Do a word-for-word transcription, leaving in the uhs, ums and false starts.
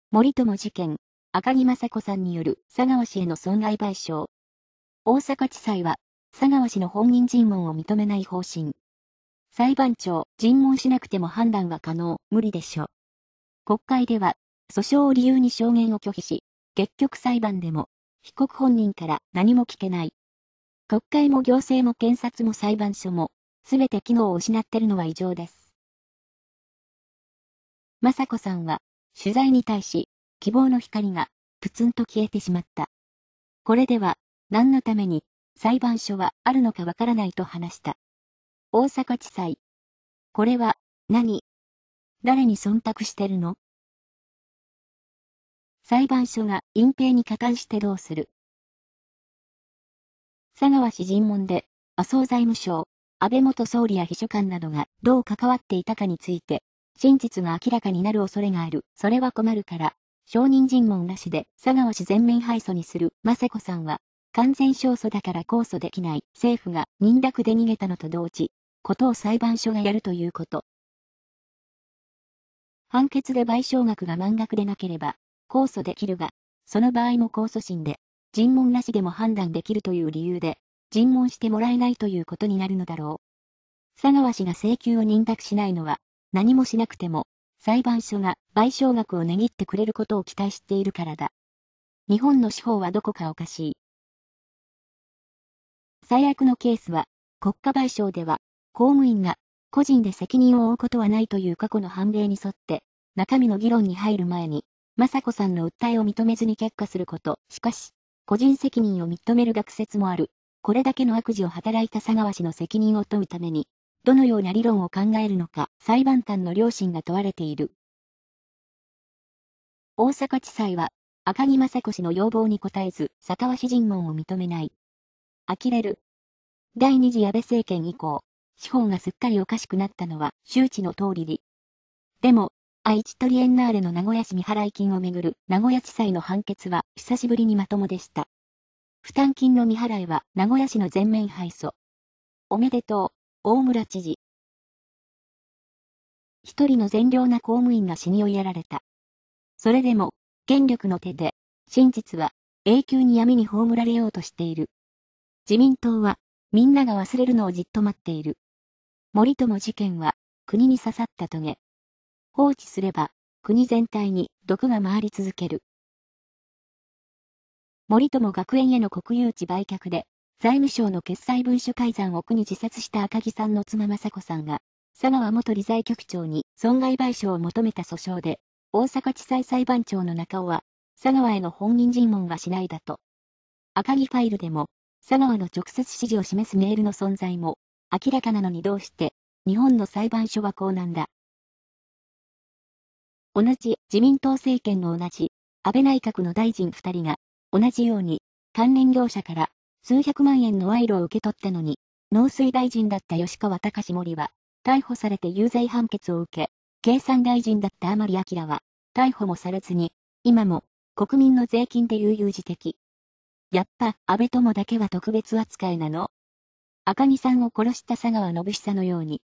森友事件、赤木雅子さんによる佐川氏への損害賠償。大阪地裁は、佐川氏の本人尋問を認めない方針。裁判長、尋問しなくても判断は可能、無理でしょ。国会では、訴訟を理由に証言を拒否し、結局裁判でも、被告本人から何も聞けない。国会も行政も検察も裁判所も、すべて機能を失ってるのは異常です。雅子さんは、取材に対し、希望の光が、プツンと消えてしまった。これでは、何のために、裁判所はあるのかわからないと話した。大阪地裁。これは、何？誰に忖度してるの？裁判所が隠蔽に加担してどうする？佐川氏尋問で、麻生財務省、安倍元総理や秘書官などがどう関わっていたかについて、真実が明らかになる恐れがある。それは困るから、証人尋問なしで佐川氏全面敗訴にする。雅子さんは、完全勝訴だから控訴できない。政府が認諾で逃げたのと同時、ことを裁判所がやるということ。判決で賠償額が満額でなければ、控訴できるが、その場合も控訴審で、尋問なしでも判断できるという理由で、尋問してもらえないということになるのだろう。佐川氏が請求を認諾しないのは、何もしなくても、裁判所が賠償額を値切ってくれることを期待しているからだ。日本の司法はどこかおかしい。最悪のケースは、国家賠償では、公務員が個人で責任を負うことはないという過去の判例に沿って、中身の議論に入る前に、雅子さんの訴えを認めずに却下すること。しかし、個人責任を認める学説もある。これだけの悪事を働いた佐川氏の責任を問うために、どのような理論を考えるのか、裁判官の良心が問われている。大阪地裁は、赤木雅子氏の要望に応えず、佐川氏尋問を認めない。呆れる。第二次安倍政権以降、司法がすっかりおかしくなったのは周知の通りり。でも、愛知トリエンナーレの名古屋市未払い金をめぐる名古屋地裁の判決は久しぶりにまともでした。負担金の未払いは名古屋市の全面敗訴。おめでとう、大村知事。一人の善良な公務員が死に追いやられた。それでも、権力の手で、真実は永久に闇に葬られようとしている。自民党は、みんなが忘れるのをじっと待っている。森友事件は、国に刺さったトゲ。放置すれば、国全体に毒が回り続ける。森友学園への国有地売却で、財務省の決裁文書改ざんを苦に自殺した赤木さんの妻雅子さんが、佐川元理財局長に損害賠償を求めた訴訟で、大阪地裁裁判長の中尾は、佐川への本人尋問はしないだと。赤木ファイルでも、佐川の直接指示を示すメールの存在も、明らかなのにどうして、日本の裁判所はこうなんだ。同じ自民党政権の同じ、安倍内閣の大臣二人が、同じように、関連業者から数百万円の賄賂を受け取ったのに、農水大臣だった吉川貴盛は、逮捕されて有罪判決を受け、経産大臣だった甘利明は、逮捕もされずに、今も国民の税金で悠々自適。やっぱ安倍友だけは特別扱いなの？赤木さんを殺した佐川信久のように、